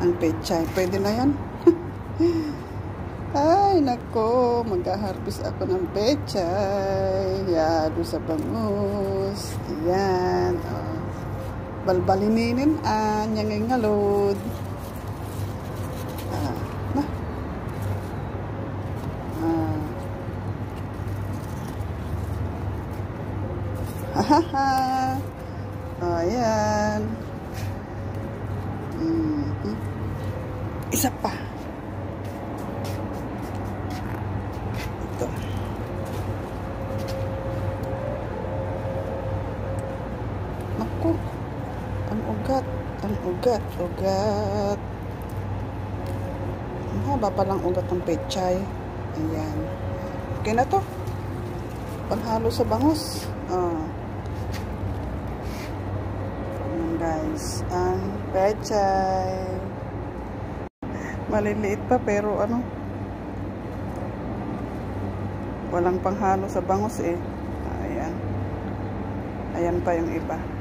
ang pechay. Pwede na yan. Ay, nako. Mag-harvest ako ng pechay. Yado sa bangus. Ayan. Oh. Balbalininin ang ngalod. Na. Hahaha. Oh, ayan. Isa pa. Ito. Naku. Ang ugat. Ang ugat. Ugat. Ang haba palang ugat ng pechay. Ayan. Okay na to. Panghalo sa bangus. Ayan guys. Ang pechay. Maliliit pa pero ano, walang panghalo sa bangus eh. Ayan. Ayan pa yung iba.